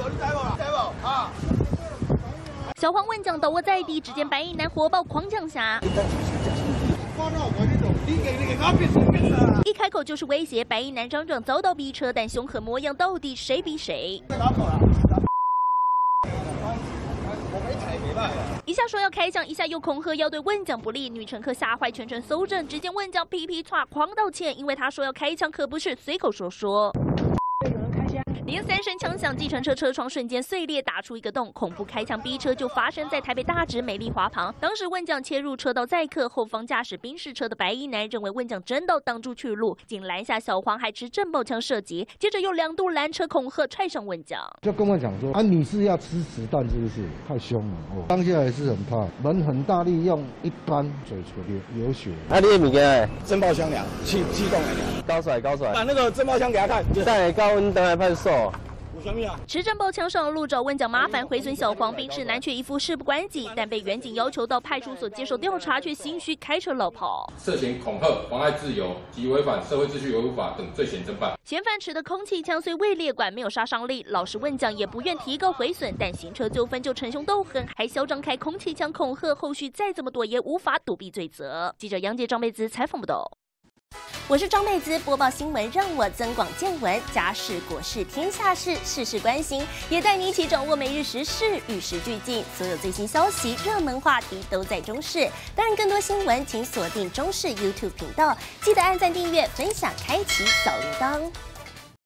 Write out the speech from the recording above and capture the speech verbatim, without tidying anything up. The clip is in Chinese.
小黄问讲倒卧在地，只见白衣男火爆狂降下，一开口就是威胁。白衣男张张遭到逼车，但凶狠模样到底谁比谁？一下说要开枪，一下又恐吓要对问讲不利，女乘客吓坏，全程搜证。只见问讲噼噼唰狂道歉，因为他说要开枪，可不是随口说说。 连三声枪响，计程车车窗瞬间碎裂，打出一个洞。恐怖开枪逼车就发生在台北大直美丽华旁。当时问讲切入车道载客，后方驾驶宾士车的白衣男认为问讲真的挡住去路，竟拦下小黄，还持震爆枪射击，接着又两度拦车恐吓，踹上问讲。 就跟我讲说啊，你是要吃子弹是不是？太凶了哦！当下还是很怕，人很大力用一般嘴唇流流血。 啊，你的物件？ 震爆枪俩，气气动的俩。 交出来，交出来。 把那个震爆枪给他看。 带高温登来派出所。 持震爆枪上路找问讲麻烦，毁损小黄宾士男却一副事不关己，但被远警要求到派出所接受调查，却心虚开车落跑。 涉嫌恐吓、妨碍自由及违反社会秩序维护法等罪嫌侦办。 嫌犯持的空气枪虽未列管，没有杀伤力，老实问讲也不愿提告毁损，但行车纠纷就逞凶斗狠，还嚣张开空气枪恐吓，后续再怎么躲也无法躲避罪责。记者杨杰、张贝姿采访报道。 我是张贝姿，播报新闻，让我增广见闻，家事国事天下事，事事关心，也带你一起掌握每日时事，与时俱进，所有最新消息、热门话题都在中视。当然，更多新闻请锁定中视 YouTube 频道，记得按赞、订阅、分享、开启小铃铛。